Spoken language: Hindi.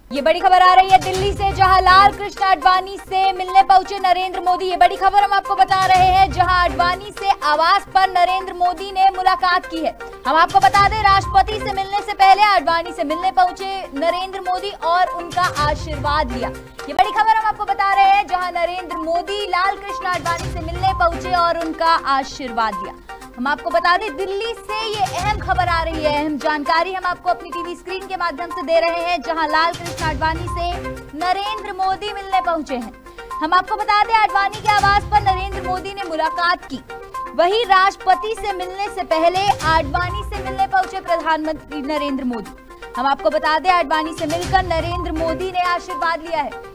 ये बड़ी खबर आ रही है दिल्ली से, जहां लाल कृष्ण आडवाणी से मिलने पहुंचे नरेंद्र मोदी। ये बड़ी खबर हम आपको बता रहे हैं, जहां आडवाणी से आवास पर नरेंद्र मोदी ने मुलाकात की है। हम आपको बता दें, राष्ट्रपति से मिलने से पहले आडवाणी से मिलने पहुंचे नरेंद्र मोदी और उनका आशीर्वाद लिया। ये बड़ी खबर हम आपको बता रहे हैं, जहां नरेंद्र मोदी लाल कृष्ण आडवाणी से मिलने पहुंचे और उनका आशीर्वाद लिया। हम आपको बता दें, दिल्ली से ये अहम खबर आ रही है, अहम जानकारी हम आपको अपनी टीवी स्क्रीन के माध्यम से दे रहे हैं, जहां लाल कृष्ण आडवाणी से नरेंद्र मोदी मिलने पहुंचे हैं। हम आपको बता दें, आडवाणी के आवास पर नरेंद्र मोदी ने मुलाकात की। वहीं राष्ट्रपति से मिलने से पहले आडवाणी से मिलने पहुंचे प्रधानमंत्री नरेंद्र मोदी। हम आपको बता दें, आडवाणी से मिलकर नरेंद्र मोदी ने आशीर्वाद लिया है।